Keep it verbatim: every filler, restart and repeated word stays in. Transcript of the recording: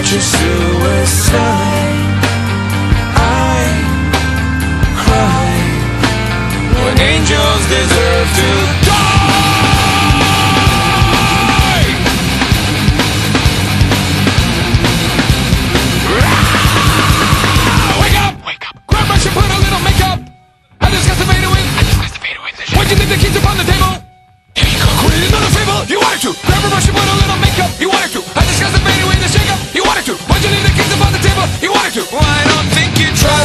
future suicide. I cry when angels deserve to die. Wake up! Wake up! Grab brush and put a little makeup. I discussed the fader with. I discussed the fader with. Why'd you leave the keys upon the table? Here you go. Quit it another fable. You wanted to. Grab a brush and put a little makeup. You wanted to. I discussed the fader with the shake up. You wanted to. Why'd you leave the keys upon the table? You wanted to. Well, I don't think you tried.